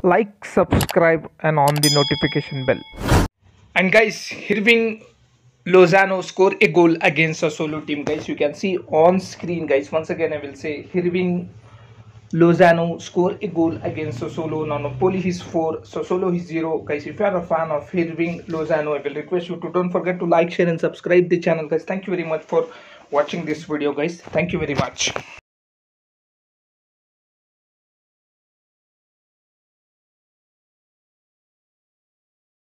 like, subscribe, and on the notification bell. And guys, Hirving Lonzano score a goal against Sassuolo team. Guys, you can see on screen. Guys, once again I will say Hirving Lonzano score a goal against Sassuolo. Now Napoli is 4, Sassuolo is 0. Guys, if you are a fan of Hirving Lonzano, I will request you to don't forget to like, share, and subscribe the channel. Guys, thank you very much for watching this video. Guys, thank you very much.